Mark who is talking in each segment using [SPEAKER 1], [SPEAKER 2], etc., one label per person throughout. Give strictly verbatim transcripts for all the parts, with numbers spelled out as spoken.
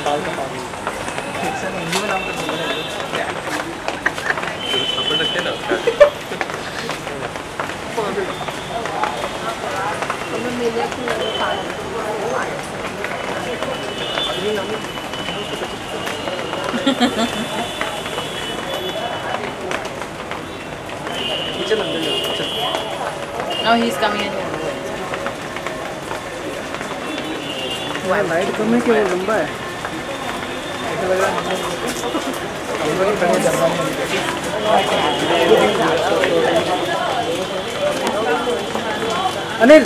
[SPEAKER 1] आपण नक्की ना
[SPEAKER 2] Oh, he's coming in.
[SPEAKER 3] वहाँ लाइट कम है कि वो लंबा है? ऐसा लग रहा है हम लोग पहले जर्मनी में Anil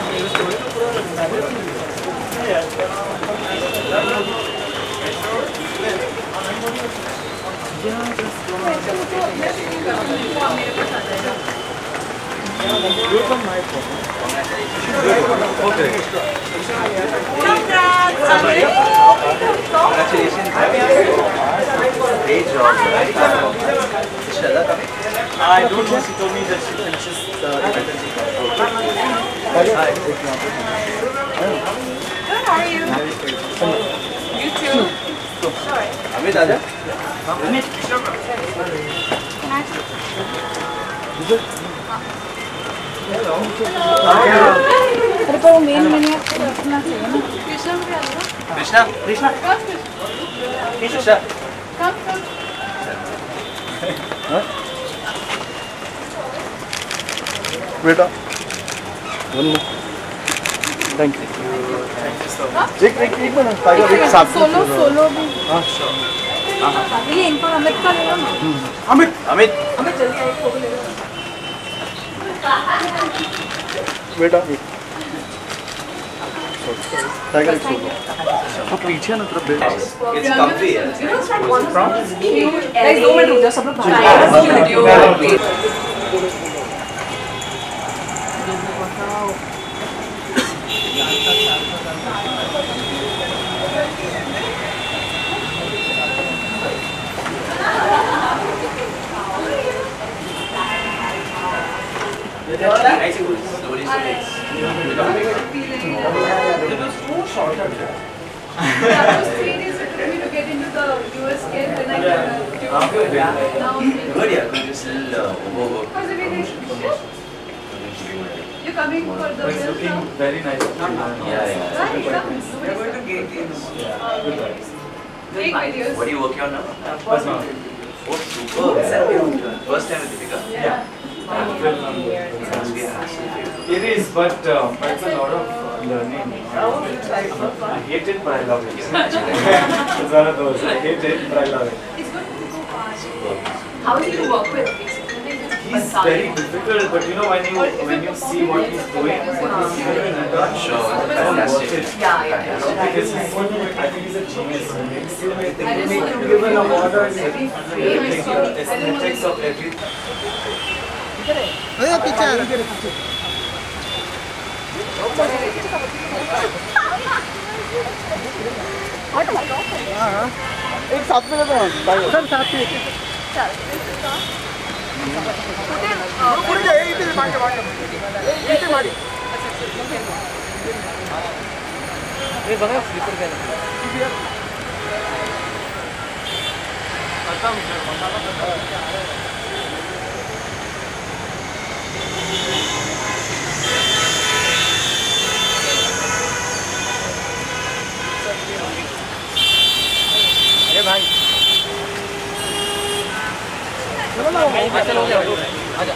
[SPEAKER 3] You from my phone. Okay.
[SPEAKER 1] Congratulations. Great job. Shraddha coming?
[SPEAKER 4] I don't know. She told me that she finishes the event and she comes.
[SPEAKER 2] Good, how are you? You too.
[SPEAKER 1] Amit, Aja?
[SPEAKER 4] Amit.
[SPEAKER 2] अरे पर वो main menu रखना चाहिए ना कृष्णा में आएगा
[SPEAKER 1] Krishna?
[SPEAKER 4] Krishna.
[SPEAKER 1] Krishna?
[SPEAKER 2] कब कब
[SPEAKER 3] बेटा वन थैंक यू एक एक एक मिनट टाइगर एक साथ
[SPEAKER 2] सोलो सोलो भी
[SPEAKER 3] हाँ
[SPEAKER 2] ये इनको अमित का ले लो ना
[SPEAKER 3] अमित
[SPEAKER 1] Amit?
[SPEAKER 2] अमित जल्दी आइए फोटो ले लो
[SPEAKER 3] बेटा टाइगर एक सोलो वो पीछे ना तेरा belt
[SPEAKER 1] It's comfy. Yeah.
[SPEAKER 2] Guys दो मिनट रुक जाओ सब लोग video
[SPEAKER 1] Nice. Slowly, slowly. Good, yeah. Just a little overwork.
[SPEAKER 2] You're coming for the
[SPEAKER 4] It's looking very nice.
[SPEAKER 1] Yeah, yeah.
[SPEAKER 2] We're going to get in. Take videos.
[SPEAKER 1] What are you working on now?
[SPEAKER 4] First one.
[SPEAKER 1] Oh, super. First time with Deepika?
[SPEAKER 4] Yeah.
[SPEAKER 1] It must be a hassle for you.
[SPEAKER 4] It is, but um, it's a lot of learning. I hate it, but I love it. It's one of those. I hate it, but I love it.
[SPEAKER 2] It's good to go fast. How is he to work with?
[SPEAKER 4] He's very difficult, but you know when you when you see what he's doing, what he's doing, you don't
[SPEAKER 1] Sure,
[SPEAKER 4] don't
[SPEAKER 1] fantastic.
[SPEAKER 4] watch it.
[SPEAKER 2] Yeah, yeah.
[SPEAKER 4] Because he's, I think he's a genius. He makes you make
[SPEAKER 2] I just want to
[SPEAKER 4] give an award or
[SPEAKER 2] every
[SPEAKER 4] everything, the aesthetics of everything.
[SPEAKER 3] अरे पीछे आ रहा हाँ एक साथ में लेते हैं सब साथ में पुढे जा इथे मागे मागे इथे मागे हे बघा स्लीपर काय आता अरे भाई चलो ना चलो हो गया आजा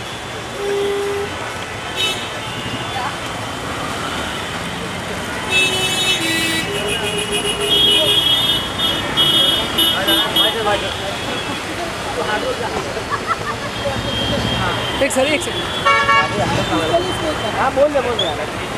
[SPEAKER 3] एक सर एक सेकंड हाँ बोल दे बोल दे